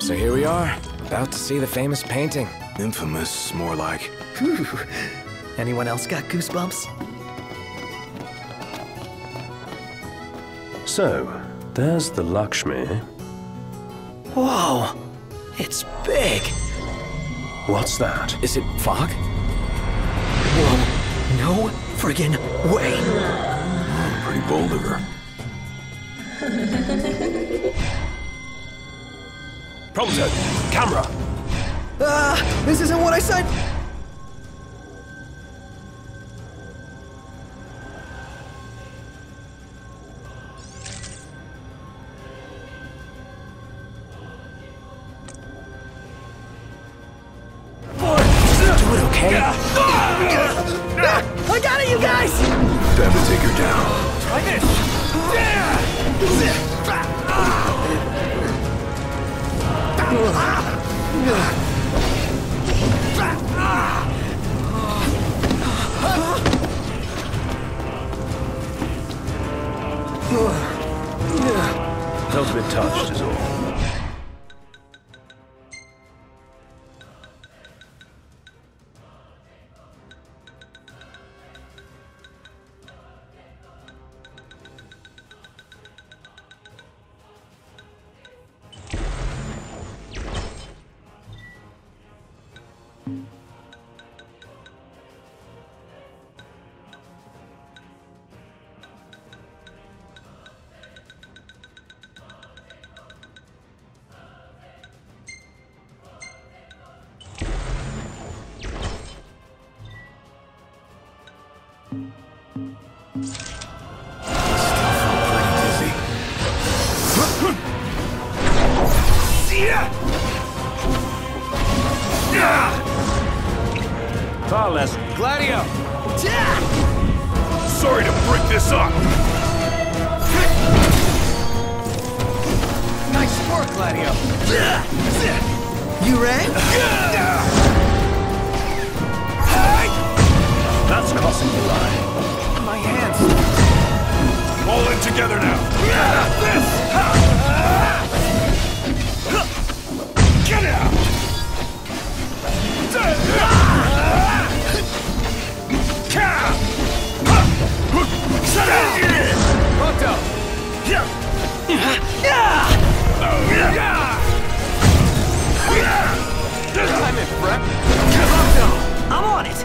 So here we are, about to see the famous painting. Infamous, more like. Whew. Anyone else got goosebumps? So, there's the Lakshmi. Whoa! It's big! What's that? Is it fog? Whoa! No friggin' way! Pretty bold of her. Prompto! Camera! This isn't what I said! Do it, okay? I got it, you guys! Time to take her down. Try this! Felt a bit touched, is all. Far less. Gladio! Sorry to break this up. Nice work, Gladio! You ready? That's crossing the line. My hands! All in together now. Get out! Prompto! I'm in, Brett. Prompto! I'm on it!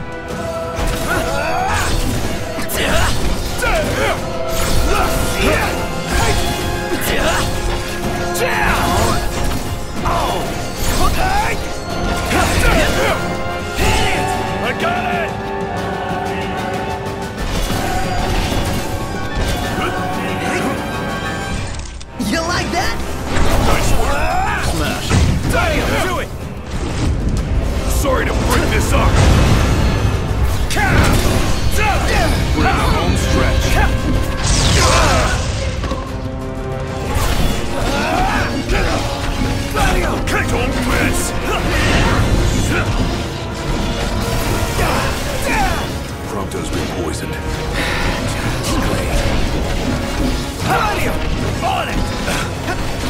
I got it! You like that? Nice work! Smash. Gladio, do it! Sorry to break this up. We're in the home stretch. Don't miss! Prompto's been poisoned. Gladio! On it!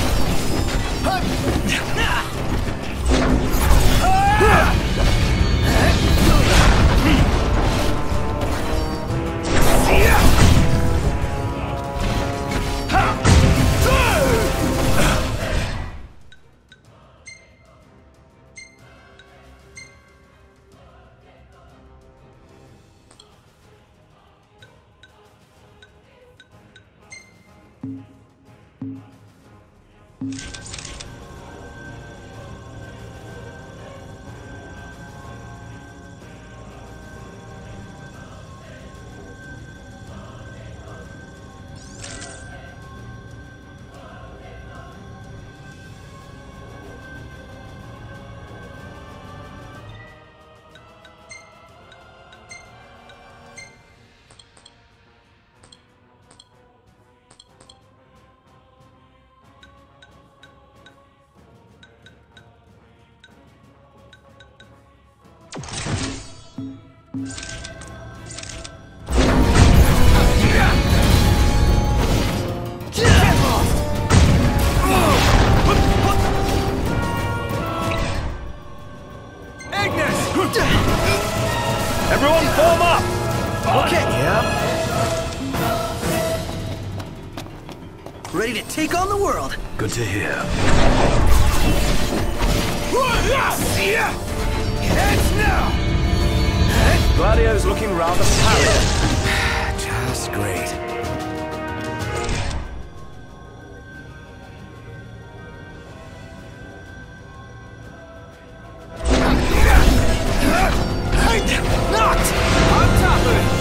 to take on the world. Good to hear. Heads now! Gladio's looking rather pallid. Just great. Knocked! On top of it!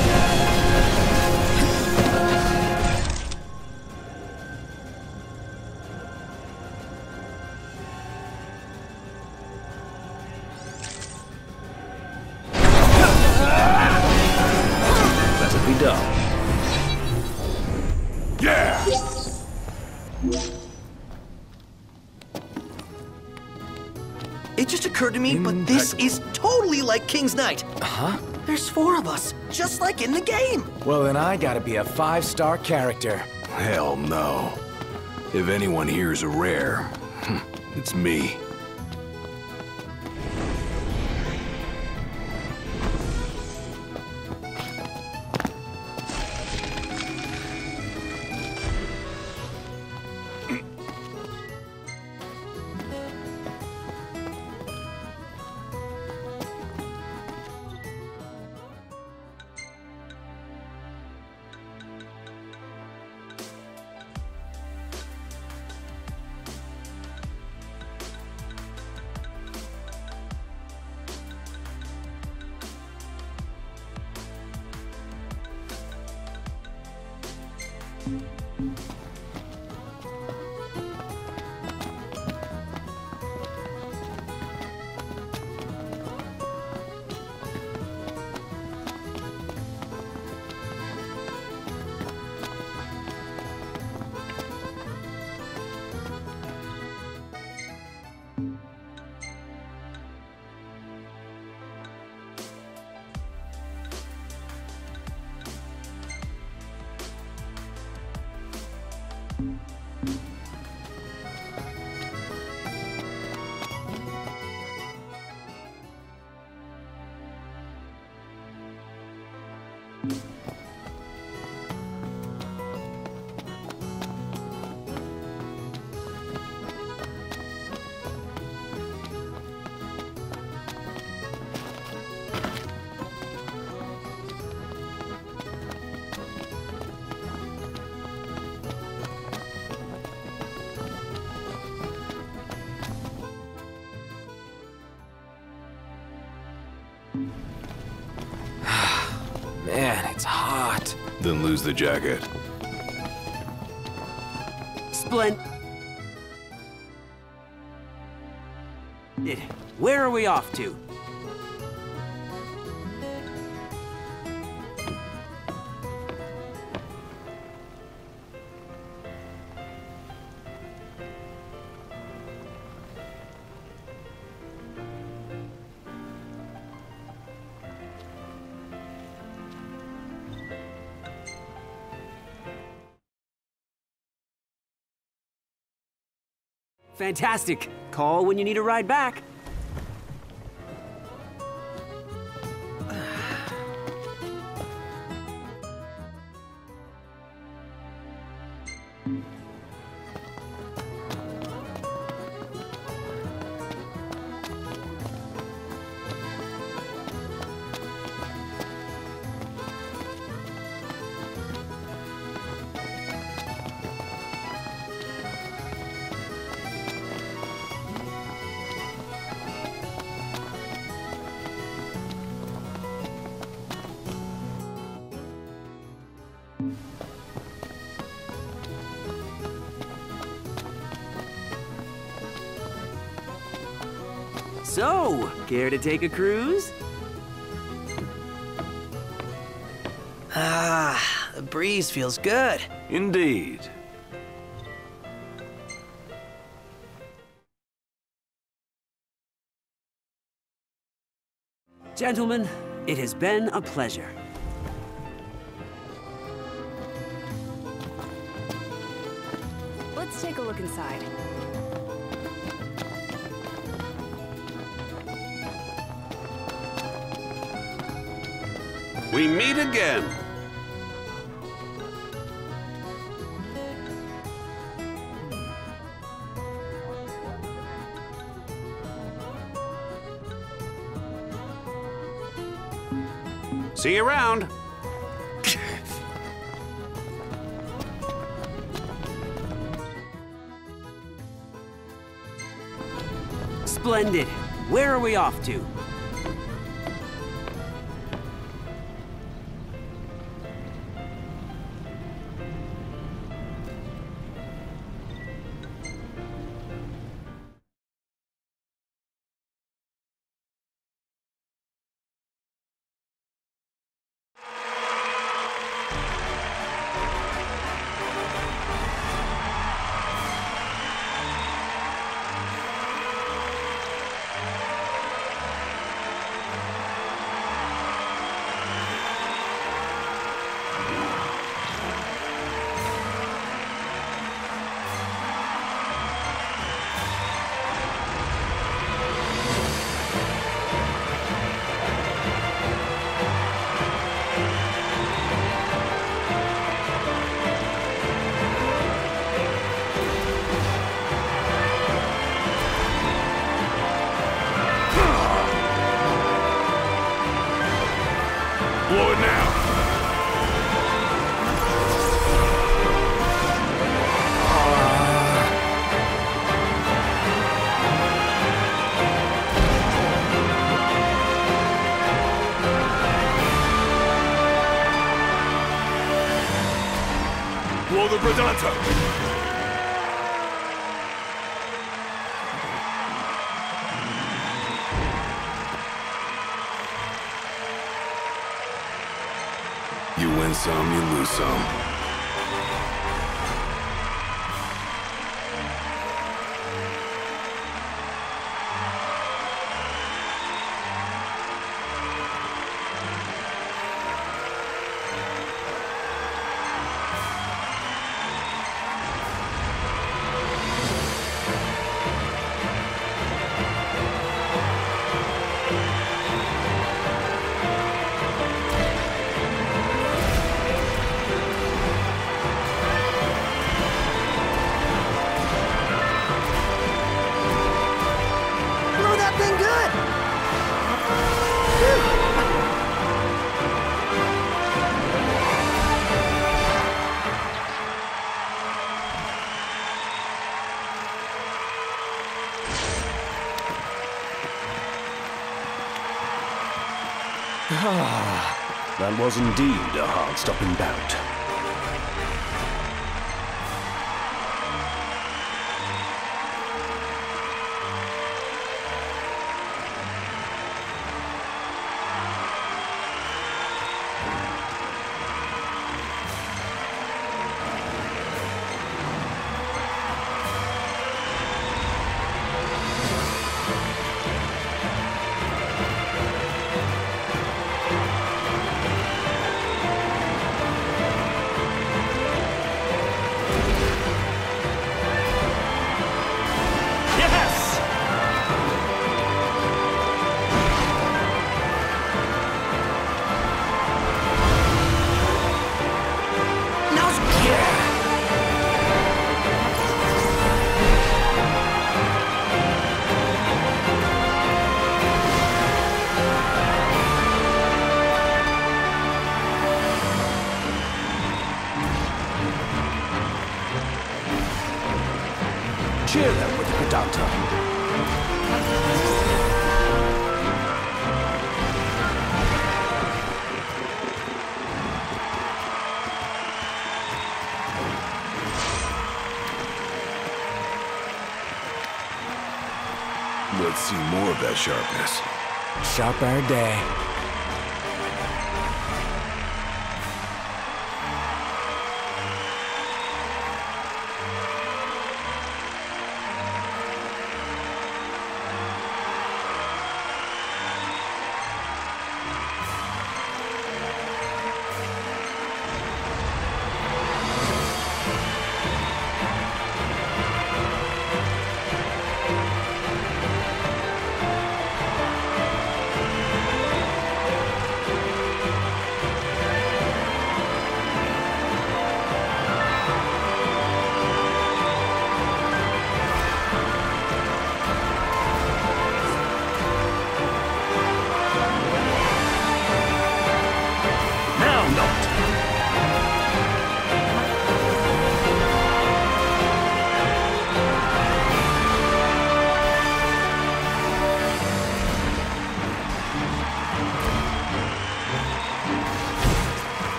Let it be done. Yeah! It just occurred to me, but this is totally like King's Knight. Huh? There's 4 of us, just like in the game. Well, then I gotta be a 5-star character. Hell no. If anyone here is a rare, it's me. Man, it's hot. Then lose the jacket. Splendid. Where are we off to? Fantastic. Call when you need a ride back. So, care to take a cruise? Ah, the breeze feels good. Indeed. Gentlemen, it has been a pleasure. Let's take a look inside. We meet again. See you around. Splendid. Where are we off to? Blow it now! Blow the Bradanta! You win some, you lose some. That was indeed a hard-stopping bout. Cheer them with the Vedanta. Let's see more of that sharpness. Sharper day.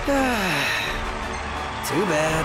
Too bad.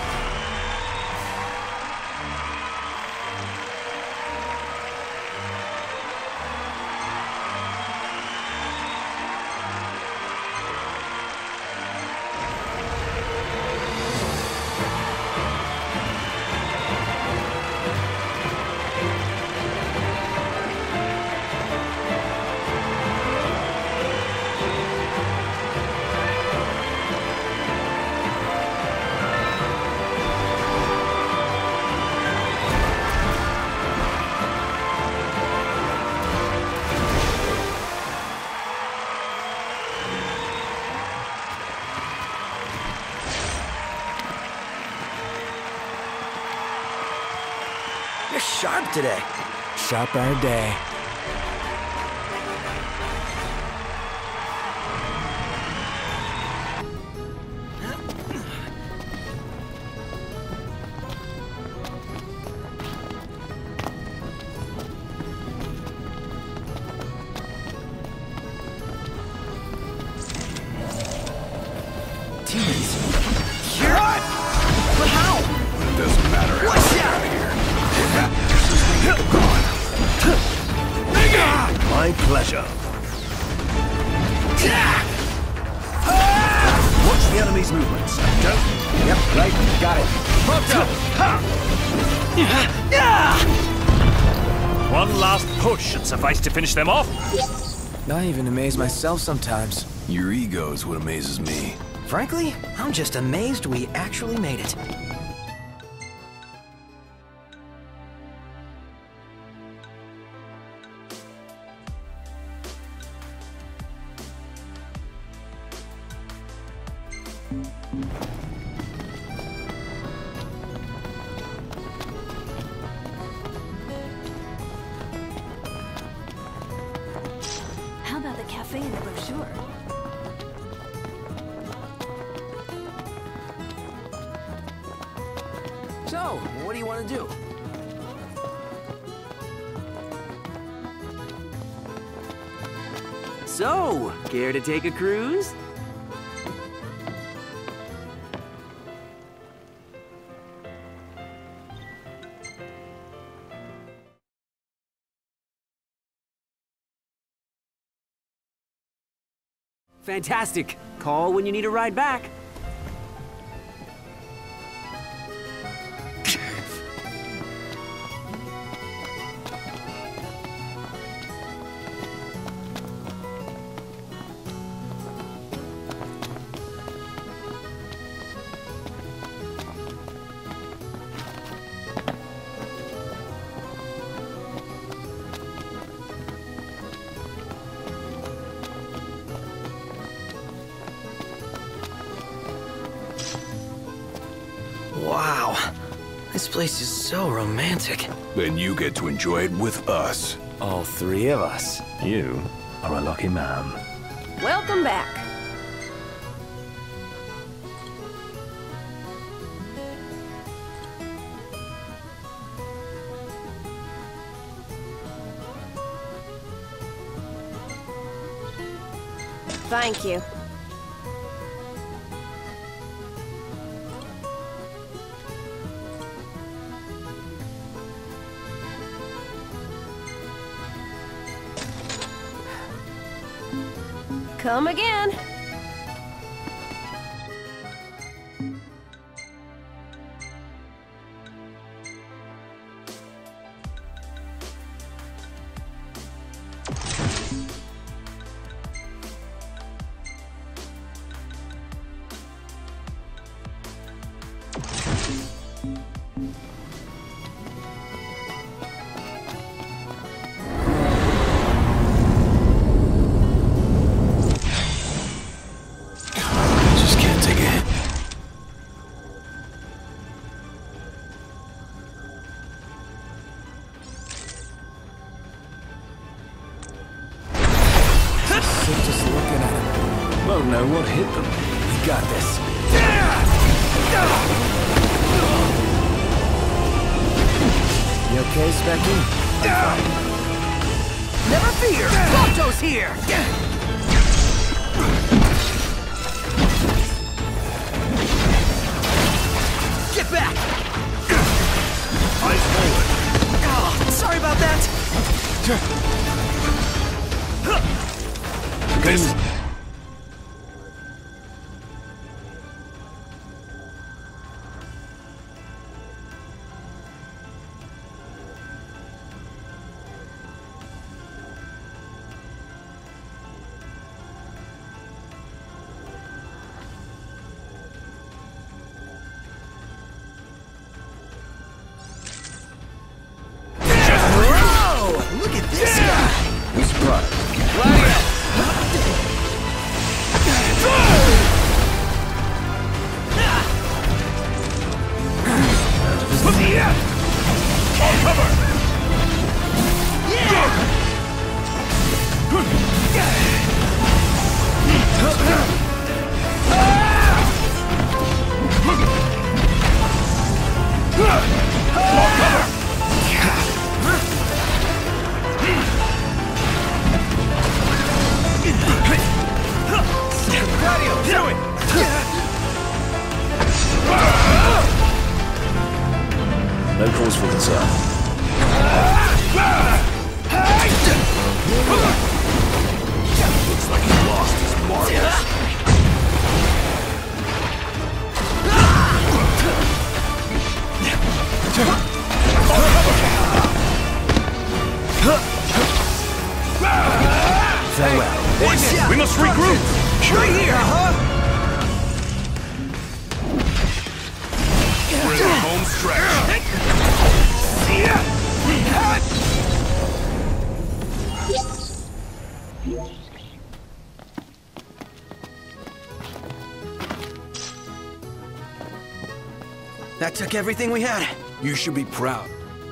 You're sharp today. Sharp our day. Demons. Here? But how? It doesn't matter how What's we get that? out of here. My pleasure. Watch the enemy's movements. Don't. Yep, right. Got it. One last push should suffice to finish them off. I even amaze myself sometimes. Your ego is what amazes me. Frankly, I'm just amazed we actually made it. How about the cafe in the brochure? So, what do you want to do? So, care to take a cruise? Fantastic. Call when you need a ride back. Wow. This place is so romantic. Then you get to enjoy it with us. All three of us. You are a lucky man. Welcome back. Thank you. Come again. Just can't take a hit. Sick just looking at him. Won't know what hit them. We got this. You okay, Specky? Never fear! Proto's here! back! Eyes forward. Oh, sorry about that! This. Look at this guy! We surprised. On cover! No cause for concern. Looks like he lost his marbles. Boys, we must regroup! Right here! We're in the home stretch. That took everything we had. You should be proud.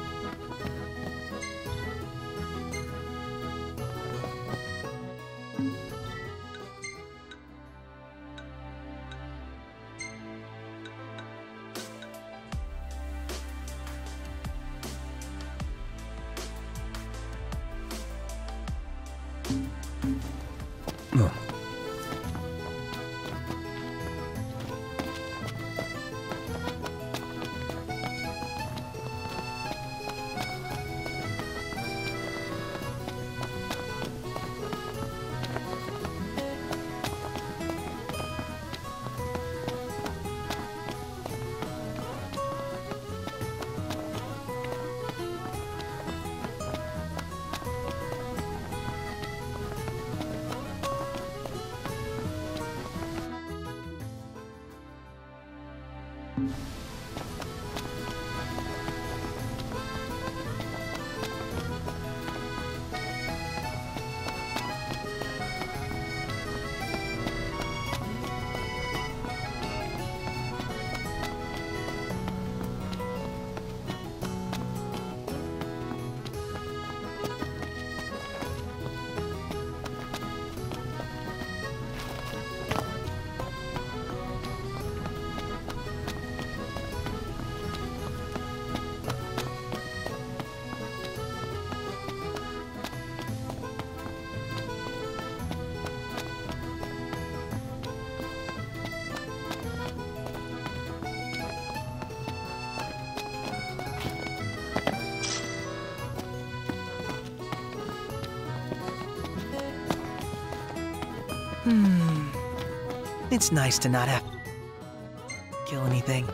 It's nice to not have to kill anything.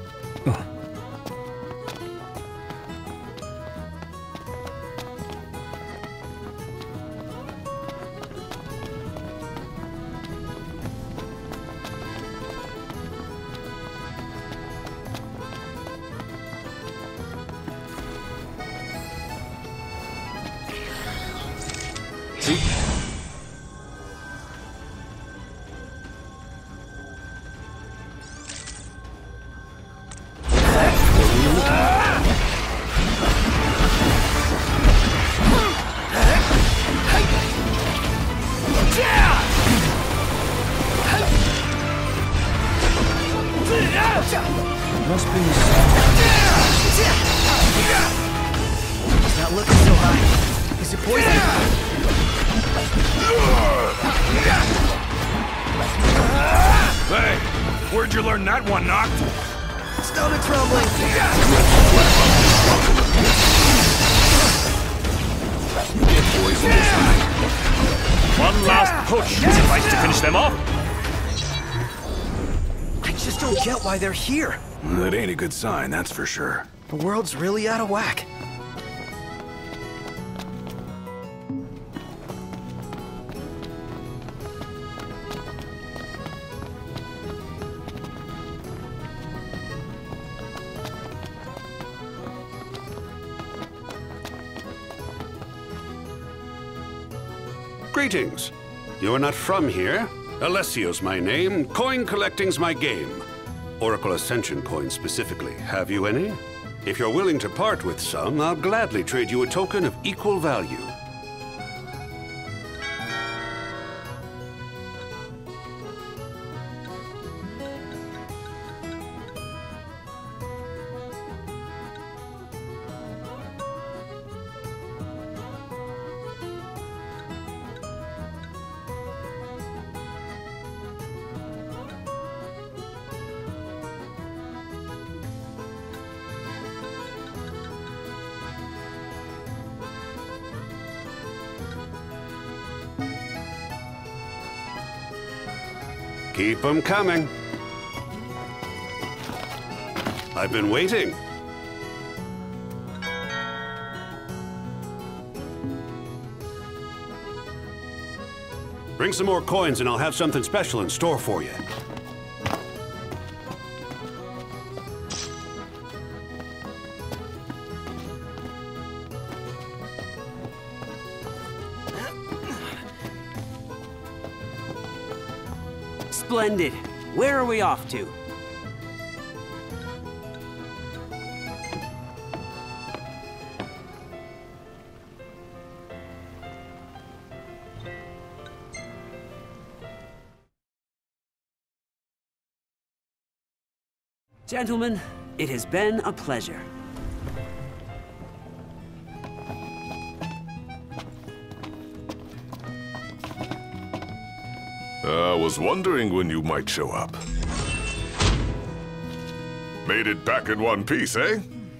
Must be It's not looking so hot. Is it poison? Hey, where'd you learn that one, Noct? stomach's rumbling. Get poison inside. One last push should suffice to finish them off. I just don't get why they're here. That ain't a good sign, that's for sure. The world's really out of whack. Greetings. You are not from here. Alessio's my name. Coin collecting's my game. Oracle Ascension coins specifically. Have you any? If you're willing to part with some, I'll gladly trade you a token of equal value. Keep 'em coming. I've been waiting. Bring some more coins and I'll have something special in store for you. Splendid. Where are we off to? Gentlemen, it has been a pleasure. I was wondering when you might show up. Made it back in one piece, eh?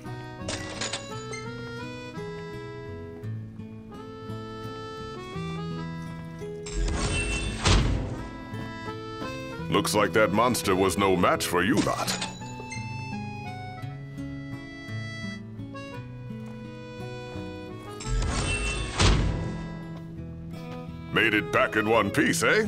Looks like that monster was no match for you lot. Made it back in one piece, eh?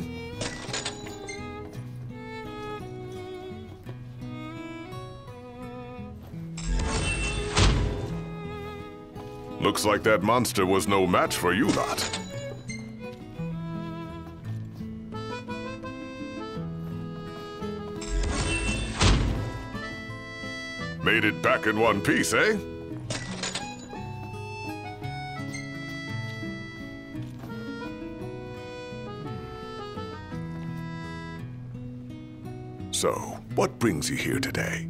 Looks like that monster was no match for you lot. Made it back in one piece, eh? So, what brings you here today?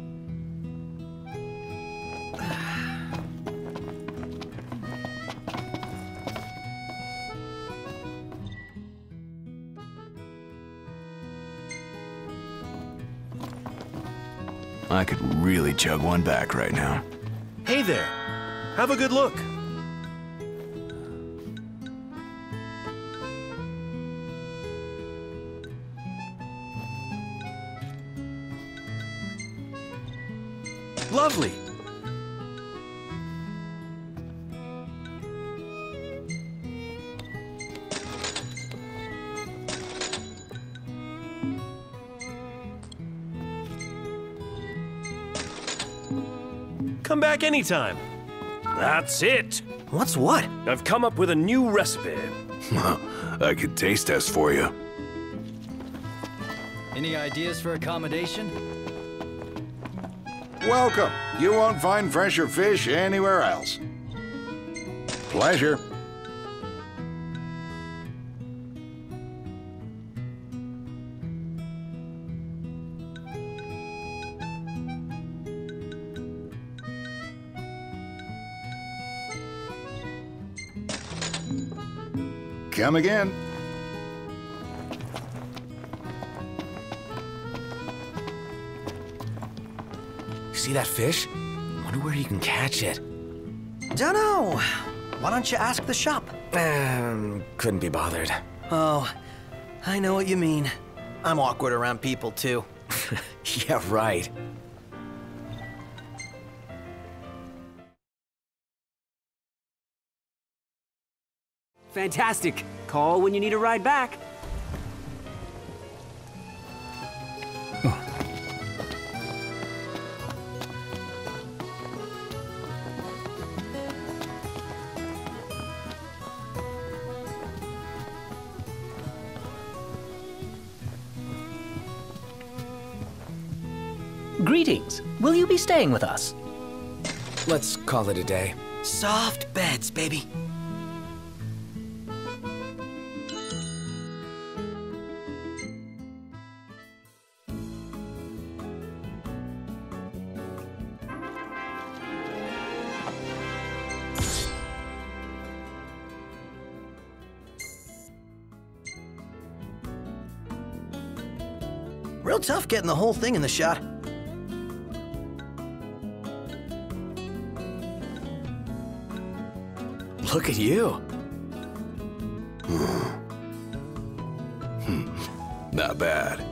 I could really chug one back right now. Hey there. Have a good look. Lovely. Come back anytime. That's it. What's what? I've come up with a new recipe. I could taste test for you. Any ideas for accommodation? Welcome. You won't find fresher fish anywhere else. Pleasure. Come again. See that fish? Wonder where you can catch it. Dunno. Why don't you ask the shop? Couldn't be bothered. Oh, I know what you mean. I'm awkward around people, too. Yeah, right. Fantastic. Call when you need a ride back. Greetings. Will you be staying with us? Let's call it a day. Soft beds, baby. Real tough getting the whole thing in the shot. Look at you. Not bad.